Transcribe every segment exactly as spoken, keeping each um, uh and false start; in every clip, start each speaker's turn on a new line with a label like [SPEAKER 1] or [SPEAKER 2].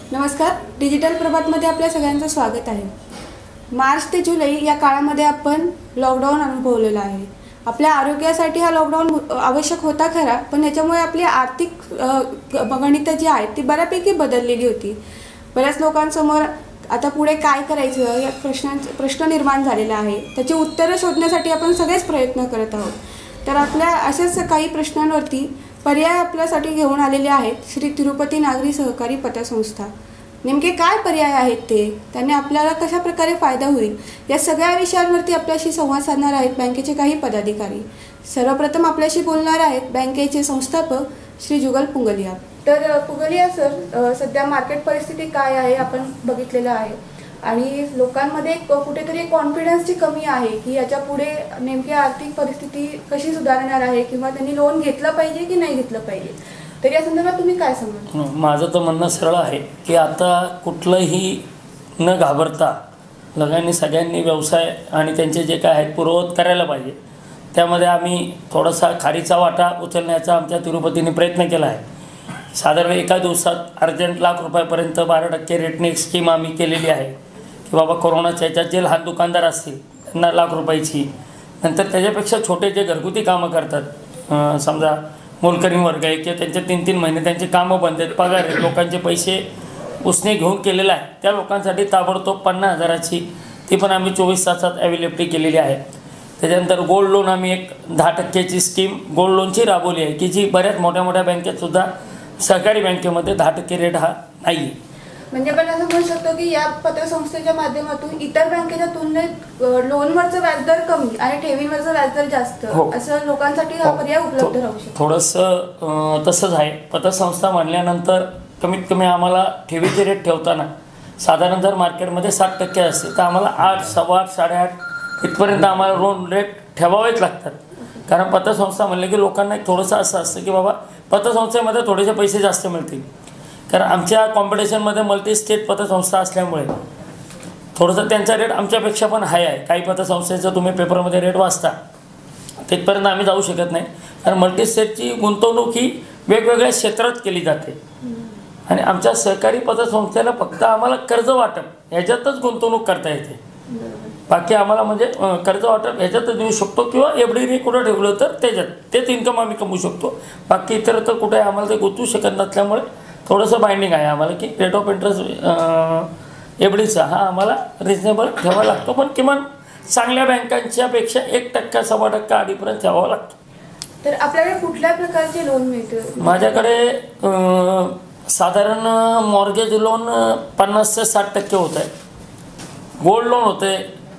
[SPEAKER 1] नमस्कार, डिजिटल प्रभातमध्ये आपल्या सगळ्यांचं स्वागत आहे। मार्च ते जुलै या काळामध्ये आपण लॉकडाऊन अनुभवलेला आहे। आपल्या आरोग्यासाठी हा लॉकडाऊन आवश्यक होता खरा, पण याच्यामुळे आपली आर्थिक गणितं जी आहेत ती बऱ्यापैकी बदललेली होती। बऱ्याच लोकांसमोर आता पुढे काय करायचं या प्रश्नांचा प्रश्न निर्माण झालेला आहे। त्याची उत्तरं शोधण्यासाठी आपण सगळेच प्रयत्न करत आहोत। तर आपल्या अशाच काही प्रश्नांवरती पर्याय आपल्यासाठी घेऊन आलेले आहेत श्री तिरुपती नागरी सहकारी पतसंस्था। नेमके काय पर्याय आहेत ते, त्यांनी आपल्याला कशा प्रकारे फायदा होईल या सगळ्या विषयांवरती आपल्याशी संवाद साधणार आहेत बँकेचे काही पदाधिकारी। सर्वप्रथम आपल्याशी बोलणार आहेत बँकेचे संस्थापक श्री जुगल पुंगलिया। तर पुंगलिया सर, सध्या मार्केट परिस्थिती काय आहे आपण बघितलेलं आहे आणि लोकांमध्ये कुठेतरी कॉन्फिडन्सची कमी आहे की याच्या पुढे नेमकी आर्थिक परिस्थिती कशी सुधारणार आहे किंवा त्यांनी लोन घेतलं पाहिजे की नाही घेतलं पाहिजे, तर या संदर्भात तुम्ही काय सांगाल?
[SPEAKER 2] माझं तर म्हणणं सरळ आहे की आता कुठलंही न घाबरता लोकांनी सगळ्यांनी व्यवसाय आणि त्यांचे जे काय आहेत पूर्ववत करायला पाहिजे। त्यामध्ये आम्ही थोडासा खारीचा वाटा उचलण्याचा आमच्या तिरुपतीने प्रयत्न केला आहे। साधारण एका दिवसात अर्जंट लाख रुपयापर्यंत बारा टक्के रेटने एक स्कीम आम्ही केलेली आहे की बाबा कोरोनाच्या ह्याच्यात जे लहान दुकानदार असतील त्यांना लाख रुपयाची, नंतर त्याच्यापेक्षा छोटे जे घरगुती कामं करतात, समजा मोलकरीण वर्ग आहे किंवा त्यांचे तीन तीन महिने त्यांचे कामं बंद आहेत, पगार आहेत, लोकांचे पैसे उसने घेऊन केलेला आहे, त्या लोकांसाठी ताबडतोब पन्नास हजाराची ती पण आम्ही चोवीस तासात अवेलेबिलिटी केलेली आहे। त्याच्यानंतर गोल्ड लोन आम्ही एक दहा टक्क्याची स्कीम गोल्ड लोनची राबवली आहे की जी बऱ्याच मोठ्या मोठ्या बँकेतसुद्धा सहकारी बँकेमध्ये दहा टक्के रेट हा नाही आहे।
[SPEAKER 1] म्हणजे आपण असं म्हणू शकतो की या पतसंस्थेच्या माध्यमातून इतर बँकेच्या तुलनेत लोनवरचं व्याजदर कमी आणि ठेवीवरचं व्याजदर जास्त, असं लोकांसाठी हा पर्याय उपलब्ध राहू शकतो।
[SPEAKER 2] थोडंसं तसंच आहे। पतसंस्था म्हणल्यानंतर कमीत कमी आम्हाला ठेवीचे रेट ठेवताना साधारण जर मार्केटमध्ये सात टक्के असते तर आम्हाला आठ सव्वा आठ साडेआठ इथपर्यंत आम्हाला लोन रेट ठेवावेच लागतात। कारण पतसंस्था म्हणले की लोकांना एक थोडंसं असं असतं की बाबा पतसंस्थेमध्ये थोडेसे पैसे जास्त मिळतील, कारण आमच्या कॉम्पिटिशनमध्ये मल्टी स्टेट पतसंस्था असल्यामुळे थोडंसं त्यांचा रेट आमच्यापेक्षा पण हाय आहे। काही पतसंस्थेचं तुम्ही पेपरमध्ये रेट वाचता तिथपर्यंत आम्ही जाऊ शकत नाही, कारण मल्टी स्टेटची गुंतवणूक ही वेगवेगळ्या क्षेत्रात केली जाते आणि आमच्या सहकारी पतसंस्थेला फक्त आम्हाला कर्ज वाटप ह्याच्यातच गुंतवणूक करता येते। बाकी आम्हाला म्हणजे कर्ज वाटप ह्याच्यातच देऊ शकतो किंवा एफ डीने कुठं ठेवलं तर त्याच्यात तेच इन्कम आम्ही कमवू शकतो। बाकी इतर तर कुठे आम्हाला ते गुंतवू शकत नसल्यामुळे थोडंसं बाइंडिंग आहे आम्हाला की रेट ऑफ इंटरेस्ट एफ डीचा हा आम्हाला रिजनेबल ठेवावा लागतो, पण किमान चांगल्या बँकांच्यापेक्षा एक टक्का सव्वा टक्का अडीपर्यंत ठेवावा लागतो।
[SPEAKER 1] तर आपल्याकडे कुठल्या प्रकारचे लोन मिळतं?
[SPEAKER 2] माझ्याकडे साधारण मॉर्गेज लोन पन्नास ते साठ टक्के होत आहे, गोल्ड लोन होते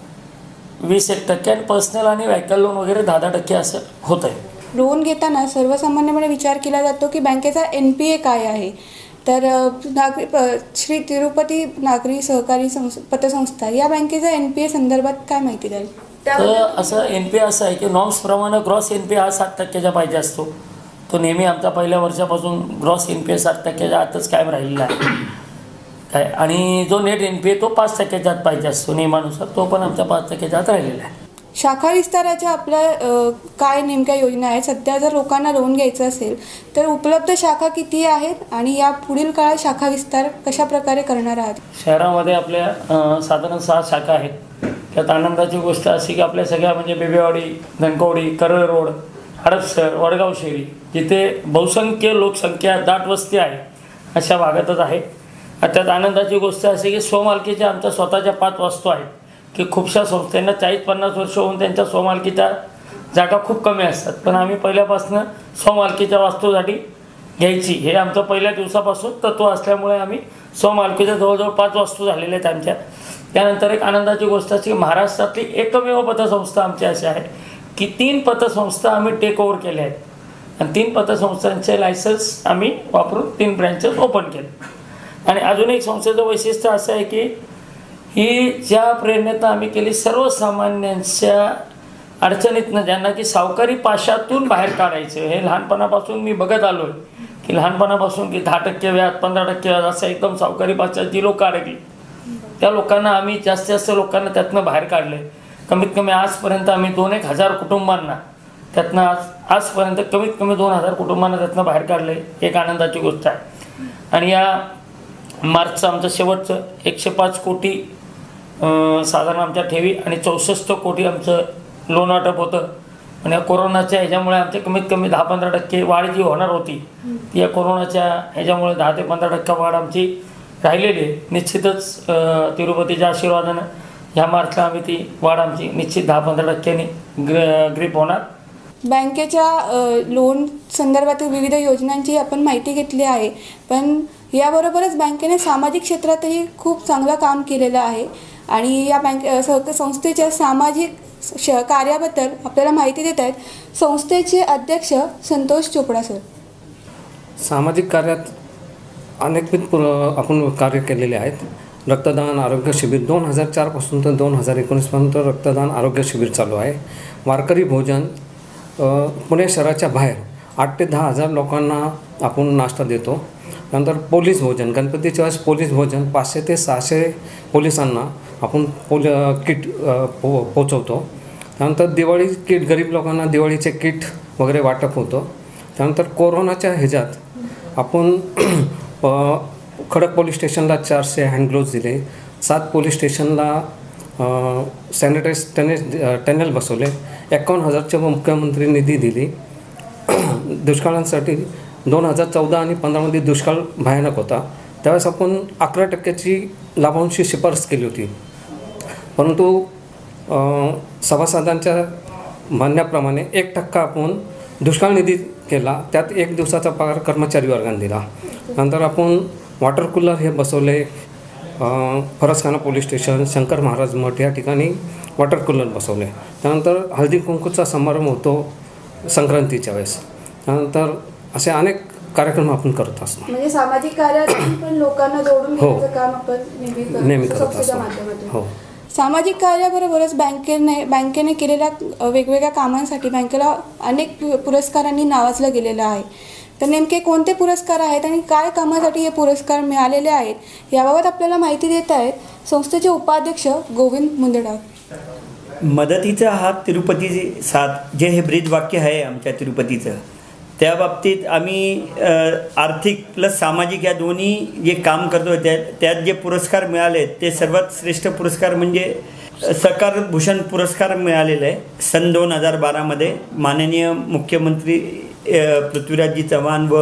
[SPEAKER 2] वीस एक टक्के आणि पर्सनल आणि व्हेकल लोन वगैरे दहा दहा टक्के असं होत आहे।
[SPEAKER 1] लोन घेताना सर्वसामान्यपणे विचार केला जातो की बँकेचा एन पी ए काय आहे, तर नागरी श्री तिरुपती नागरी सहकारी पतसंस्था या बँकेचा एन पी ए संदर्भात काय माहिती द्याल?
[SPEAKER 2] तर असं एन पी ए असं आहे की नॉर्म्सप्रमाणे ग्रॉस एन पी ए हा सात टक्क्याच्या पाहिजे असतो। तो नेहमी आमचा पहिल्या वर्षापासून ग्रॉस एन पी ए सात टक्क्याच्या आतच कायम राहिलेला आहे काय, आणि जो नेट एन पी ए तो पाच टक्क्याच्या आत पाहिजे असतो नियमानुसार, तो पण आमच्या पाच टक्क्याच्या आत राहिलेला आहे।
[SPEAKER 1] शाखा विस्ताराच्या आपल्या काय नेमक्या योजना आहेत? सध्या जर लोकांना लोन घ्यायचं असेल तर उपलब्ध शाखा किती आहेत आणि या पुढील काळात शाखा विस्तार कशा प्रकारे करणार आहात?
[SPEAKER 2] शहरामध्ये आपल्या साधारण सहा शाखा आहेत। त्यात आनंदाची गोष्ट अशी की आपल्या सगळ्या म्हणजे बेबेवाडी, धनकवडी, करळ रोड, हडपसर, वडगाव शेरी जिथे बहुसंख्य लोकसंख्या दाट वस्ती आहे अशा भागातच आहे। त्यात आनंदाची गोष्ट अशी की स्वमालकीच्या आमच्या स्वतःच्या पाच वास्तू आहेत की खूपशा संस्थांना चाळीस पन्नास वर्ष होऊन त्यांच्या स्वमालकीच्या जागा खूप कमी असतात, पण आम्ही पहिल्यापासून स्वमालकीच्या वास्तूसाठी घ्यायची हे आमचं पहिल्या दिवसापासून तत्त्व असल्यामुळे आम्ही स्वमालकीच्या जवळजवळ पाच वास्तू झालेल्या आहेत आमच्या। त्यानंतर एक आनंदाची गोष्ट अशी की महाराष्ट्रातली एकमेव पतसंस्था आमची अशी आहे की तीन पतसंस्था आम्ही टेक ओव्हर केल्या आहेत आणि तीन पतसंस्थांचे लायसन्स आम्ही वापरून तीन ब्रँचेस ओपन केले। आणि अजून एक संस्थेचं वैशिष्ट्य असं आहे की ही ज्या प्रेरणेतनं आम्ही केली सर्वसामान्यांच्या अडचणीतनं ज्यांना की सावकारी पाशातून बाहेर काढायचं हे लहानपणापासून मी बघत आलो आहे की लहानपणापासून की दहा टक्के व्याज पंधरा टक्के व्याज असं एकदम सावकारी पाशात जी लोक अडकली त्या लोकांना आम्ही जास्तीत जास्त लोकांना त्यातनं बाहेर काढले। कमीत कमी आजपर्यंत आम्ही दोन एक हजार कुटुंबांना त्यातनं आज आजपर्यंत कमीत कमी दोन हजार कुटुंबांना त्यातनं बाहेर काढले, एक आनंदाची गोष्ट आहे। आणि या मार्चचं आमचं शेवटचं एकशे पाच कोटी अं, साधारण आमच्या ठेवी आणि चौसष्ट कोटी आमचं लोन वाटप होतं. आणि या कोरोनाच्या ह्याच्यामुळे आमचे कमीत कमी दहा पंधरा टक्के वाढ जी होणार होती ती या कोरोनाच्या ह्याच्यामुळे दहा ते पंधरा टक्का वाढ आमची राहिलेली आहे. निश्चितच तिरुपतीच्या आशीर्वादानं ह्या मार्चला आम्ही ती वाढ आमची निश्चित दहा पंधरा टक्क्यांनी ग्र ग्रीप होणार.
[SPEAKER 1] बँकेच्या लोन संदर्भातील विविध योजनांची आपण माहिती घेतली आहे, पण याबरोबरच बँकेने सामाजिक क्षेत्रातही खूप चांगलं काम केलेलं आहे. आणि या बँक स संस्थेच्या सामाजिक श कार्याबद्दल आपल्याला माहिती देत आहेत संस्थेचे अध्यक्ष संतोष चोपडा सर.
[SPEAKER 3] सामाजिक कार्यात अनेकविध पुर आपण कार्य केलेले आहेत. रक्तदान आरोग्य शिबिर दोन हजार चारपासून तर दोन हजार एकोणीसपर्यंत रक्तदान आरोग्य शिबिर चालू आहे. वारकरी भोजन पुणे शहराच्या बाहेर आठ ते दहा हजार लोकांना आपण नाश्ता देतो. नंतर पोलीस भोजन गणपतीच्या वेळेस पोलीस भोजन पाचशे ते सहाशे पोलिसांना आपण पोल किट पो पोचवतो. त्यानंतर दिवाळी किट गरीब लोकांना दिवाळीचे किट वगैरे वाटप होतं. त्यानंतर कोरोनाच्या ह्याच्यात आपण खडक पोलीस स्टेशनला चारशे हँडग्लोव्ज दिले. सात पोलीस स्टेशनला सॅनिटाईज टनेज टनेल बसवले. एकावन्न हजारच्या मुख्यमंत्री निधी दिली. दुष्काळांसाठी दोन हजार चौदा आणि पंधरामध्ये दुष्काळ भयानक होता, त्यावेळेस आपण अकरा टक्क्याची लाभांशी शिफारस केली होती. परंतु सभासदांच्या म्हणण्याप्रमाणे एक टक्का आपण दुष्काळ निधी केला. त्यात एक दिवसाचा पगार कर्मचारी वर्गाने दिला. नंतर आपण वॉटर कूलर हे बसवले. फरसखाना पोलीस स्टेशन शंकर महाराज मठ या ठिकाणी वॉटर कूलर बसवले. त्यानंतर हळदी कुंकूचा समारंभ होतो संक्रांतीच्या वेळेस. त्यानंतर असे अनेक कार्यक्रम आपण करत असतो.
[SPEAKER 1] म्हणजे सामाजिक कार्यात पण लोकांना जोडून घेण्याचं काम आपण नेहमी
[SPEAKER 3] नेहमी करत असतो. हो.
[SPEAKER 1] सामाजिक कार्याबरोबरच बँकेने बँकेने केलेल्या वेगवेगळ्या कामांसाठी बँकेला अनेक पुरस्कारांनी नावाजलं गेलेलं आहे. तर नेमके कोणते पुरस्कार आहेत आणि काय कामासाठी हे पुरस्कार मिळालेले आहेत याबाबत आपल्याला माहिती देत आहेत संस्थेचे उपाध्यक्ष गोविंद मुंदडा.
[SPEAKER 4] मदतीचा हात तिरुपतीची साथ जे हे ब्रीद वाक्य आहे आमच्या तिरुपतीचं, त्या बाबतीत आम्ही आर्थिक प्लस सामाजिक या दोन्ही जे काम करतो त्या त्यात जे पुरस्कार मिळाले ते सर्वात श्रेष्ठ पुरस्कार म्हणजे सकार भूषण पुरस्कार मिळालेला आहे. सन दोन हजार बारामध्ये माननीय मुख्यमंत्री पृथ्वीराजजी चव्हाण व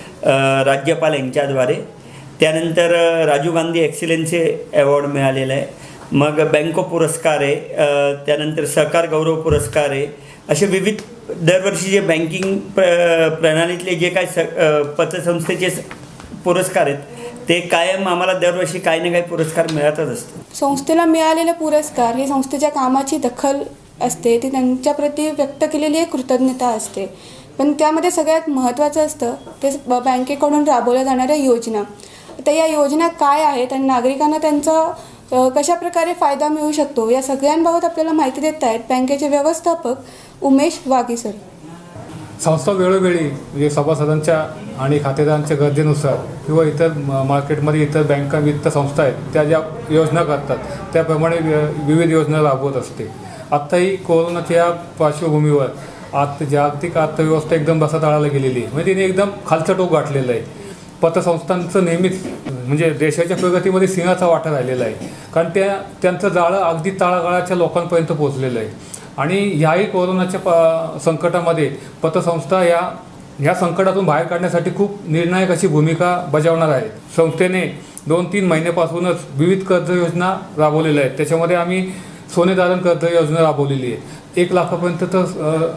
[SPEAKER 4] राज्यपाल यांच्याद्वारे. त्यानंतर राजीव गांधी एक्सिलन्सी अवॉर्ड मिळालेला आहे. मग बँको पुरस्कार आहे. त्यानंतर सहकार गौरव पुरस्कार आहे. असे विविध दरवर्षी जे बँकिंग प्र प्रणालीतले जे काय स पतसंस्थेचे पुरस्कार आहेत ते कायम आम्हाला दरवर्षी काही ना काही पुरस्कार मिळतच असतो.
[SPEAKER 1] संस्थेला मिळालेले पुरस्कार हे संस्थेच्या कामाची दखल असते, ती त्यांच्याप्रती व्यक्त केलेली एक कृतज्ञता असते. पण त्यामध्ये सगळ्यात महत्त्वाचं असतं ते बँकेकडून राबवल्या जाणाऱ्या योजना. तर या योजना काय आहेत आणि नागरिकांना त्यांचा कशा प्रकारे फायदा मिळू शकतो या सगळ्यांबाबत आपल्याला माहिती देत आहेत बँकेचे व्यवस्थापक उमेश वाघी सर.
[SPEAKER 5] संस्था वेळोवेळी म्हणजे सभासदांच्या आणि खातेदारांच्या गरजेनुसार किंवा इतर मार्केटमध्ये इतर बँका वित्त संस्था आहेत त्या ज्या योजना करतात त्याप्रमाणे विविध योजना राबवत असते. आत्ताही कोरोनाच्या पार्श्वभूमीवर आत जागतिक अर्थव्यवस्था एकदम बसातळाला गेलेली आहे, म्हणजे तिने एकदम खालचं टोक गाठलेलं आहे. पतसंस्थांचं नेहमीच म्हणजे देशाच्या प्रगतीमध्ये सिंहाचा वाटा राहिलेला आहे, कारण त्या त्यांचं जाळं अगदी तळागाळाच्या लोकांपर्यंत पोहोचलेलं आहे. आणि ह्याही कोरोनाच्या प संकटामध्ये पतसंस्था या ह्या संकटातून बाहेर काढण्यासाठी खूप निर्णायक अशी भूमिका बजावणार आहे. संस्थेने दोन तीन महिन्यापासूनच विविध कर्ज योजना राबवलेल्या आहेत. त्याच्यामध्ये आम्ही सोने तारण कर्ज योजना राबवलेली आहे. एक लाखापर्यंत तर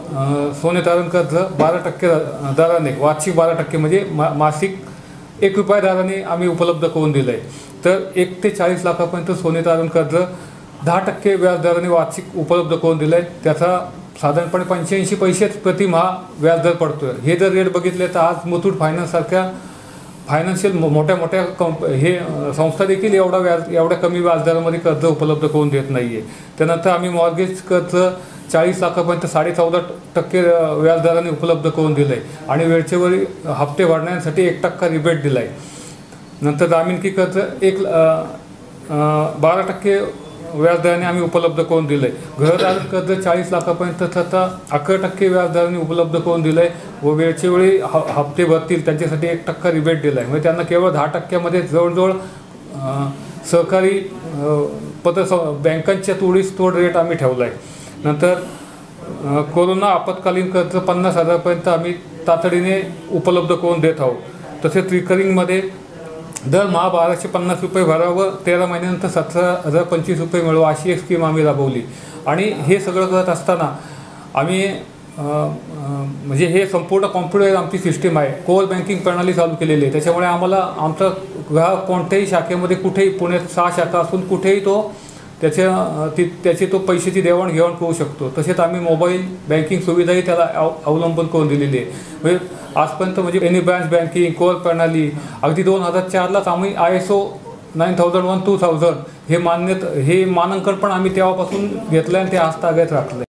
[SPEAKER 5] सोने तारण कर्ज बारा टक्के दराने वार्षिक बारा टक्के म्हणजे मा मासिक एक रुपया दराने आम्ही उपलब्ध करून दिलं आहे. तर एक ते चाळीस लाखापर्यंत सोने तारण कर्ज दहा टक्के व्याजदराने वार्षिक उपलब्ध करून दिलं आहे. त्याचा साधारणपणे पंच्याऐंशी पैसेच प्रतिमाह व्याजदर पडतो आहे. हे जर रेट बघितले तर आज मुथूट फायनान्ससारख्या फायनान्शियल मोठ्या मोठ्या कंप हे संस्था देखील एवढा व्याज एवढ्या कमी व्याजदरामध्ये कर्ज उपलब्ध करून देत नाही आहे. त्यानंतर आम्ही मॉर्गेज कर्ज चाळीस लाखापर्यंत साडे चौदा टक्के व्याजदराने उपलब्ध करून दिलं आहे आणि वेळचेवेळी हप्ते भरण्यासाठी एक टक्का रिबेट दिला आहे. नंतर जामीनकी कर्ज एक बारा टक्के व्याजदराने आम्ही उपलब्ध करून दिलं आहे. घरधारण कर्ज चाळीस लाखापर्यंत आता अकरा टक्के व्याजदराने उपलब्ध करून दिलं आहे व वेळच्या वेळी ह हप्ते भरतील त्यांच्यासाठी एक टक्का रिबेट दिला आहे. म्हणजे त्यांना केवळ दहा टक्क्यामध्ये जवळजवळ सहकारी पत बँकांच्या तोडीस तोड रेट आम्ही ठेवला आहे. नंतर कोरोना आपत्कालीन कर्ज पन्नास हजारपर्यंत आम्ही तातडीने उपलब्ध करून देत आहोत. तसेच रिकरिंगमध्ये दरमहा बाराशे पन्नास रुपये भरावं, तेरा महिन्यानंतर सतरा हजार पंचवीस रुपये मिळवा अशी एक स्कीम आम्ही राबवली. आणि हे सगळं करत असताना आम्ही म्हणजे हे संपूर्ण कॉम्प्युटर आमची सिस्टीम आहे, कोर बँकिंग प्रणाली चालू केलेली आहे. त्याच्यामुळे आम्हाला आमचा ग्राहक कोणत्याही शाखेमध्ये कुठेही, पुण्यात सहा शाखा असून कुठेही तो त्याच्या ती त्याची तो पैशाची देवाणघेवाण करू शकतो. तसेच आम्ही मोबाईल बँकिंग सुविधाही त्याला अव अवलंबन करून दिलेली आहे. म्हणजे आजपर्यंत म्हणजे एनी ब्रांच बँकिंग, कोर प्रणाली अगदी दोन हजार चारलाच आम्ही I S O nine thousand one two thousand हे मान्यत हे मानांकन पण आम्ही तेव्हापासून घेतलं आणि ते आज ताब्यात राखलं.